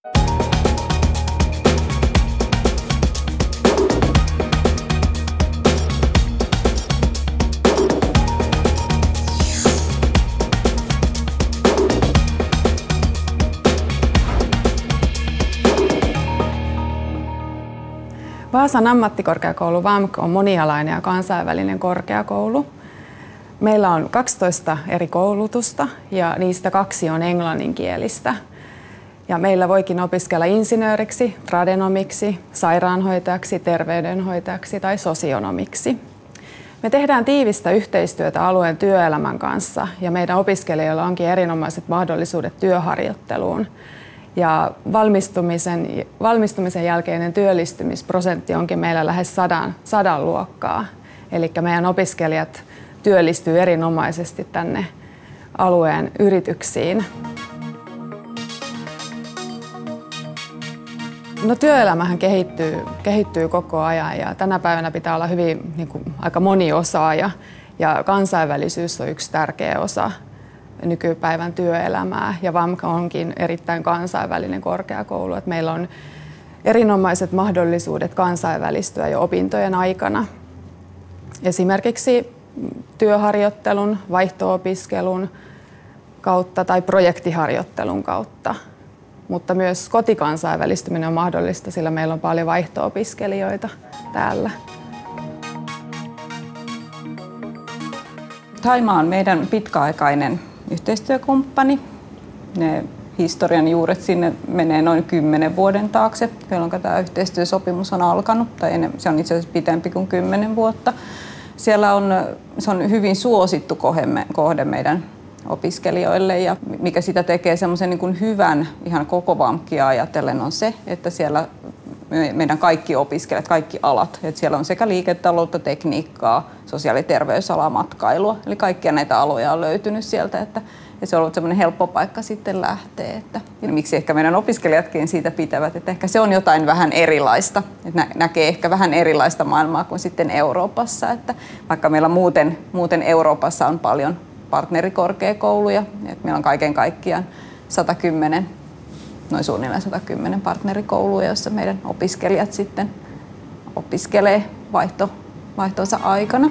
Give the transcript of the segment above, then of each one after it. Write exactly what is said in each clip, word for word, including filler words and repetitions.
Vaasan ammattikorkeakoulu V A M K on monialainen ja kansainvälinen korkeakoulu. Meillä on kaksitoista eri koulutusta ja niistä kaksi on englanninkielistä. Ja meillä voikin opiskella insinööriksi, tradenomiksi, sairaanhoitajaksi, terveydenhoitajaksi tai sosionomiksi. Me tehdään tiivistä yhteistyötä alueen työelämän kanssa ja meidän opiskelijoilla onkin erinomaiset mahdollisuudet työharjoitteluun. Ja valmistumisen, valmistumisen jälkeinen työllistymisprosentti onkin meillä lähes sadan, sadan luokkaa. Eli meidän opiskelijat työllistyy erinomaisesti tänne alueen yrityksiin. No, työelämähän kehittyy, kehittyy koko ajan ja tänä päivänä pitää olla hyvin niin kuin, aika moniosaaja ja kansainvälisyys on yksi tärkeä osa nykypäivän työelämää ja V A M K onkin erittäin kansainvälinen korkeakoulu. Että meillä on erinomaiset mahdollisuudet kansainvälistyä jo opintojen aikana. Esimerkiksi työharjoittelun, vaihto-opiskelun kautta tai projektiharjoittelun kautta. Mutta myös kotikansainvälistyminen on mahdollista, sillä meillä on paljon vaihto-opiskelijoita täällä. Thaima on meidän pitkäaikainen yhteistyökumppani. Ne historian juuret sinne menee noin kymmenen vuoden taakse, jolloin tämä yhteistyösopimus on alkanut, tai se on itse asiassa pitempi kuin kymmenen vuotta. Siellä on, se on hyvin suosittu kohde meidän opiskelijoille ja mikä sitä tekee semmoisen niin kuin hyvän ihan koko V A M Kia ajatellen on se, että siellä meidän kaikki opiskelijat, kaikki alat, että siellä on sekä liiketaloutta, tekniikkaa, sosiaali- ja terveysalaa, matkailua, eli kaikkia näitä aloja on löytynyt sieltä, että ja se on ollut semmoinen helppo paikka sitten lähteä, että ja miksi ehkä meidän opiskelijatkin siitä pitävät, että ehkä se on jotain vähän erilaista, että näkee ehkä vähän erilaista maailmaa kuin sitten Euroopassa, että vaikka meillä muuten, muuten Euroopassa on paljon partnerikorkeakouluja, että meillä on kaiken kaikkiaan sata kymmenen, noin suunnilleen sata kymmenen partnerikouluja, joissa meidän opiskelijat sitten opiskelee vaihto, vaihtonsa aikana.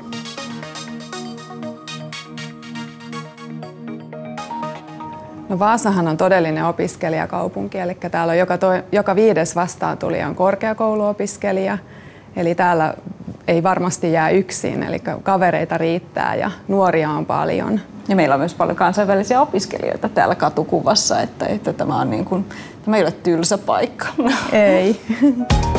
No, Vaasahan on todellinen opiskelijakaupunki, eli täällä on joka, toi, joka viides vastaantulija on korkeakouluopiskelija, eli täällä ei varmasti jää yksin, eli kavereita riittää ja nuoria on paljon. Ja meillä on myös paljon kansainvälisiä opiskelijoita täällä katukuvassa, että, että tämä, on niin kuin, tämä ei ole tylsä paikka. Ei.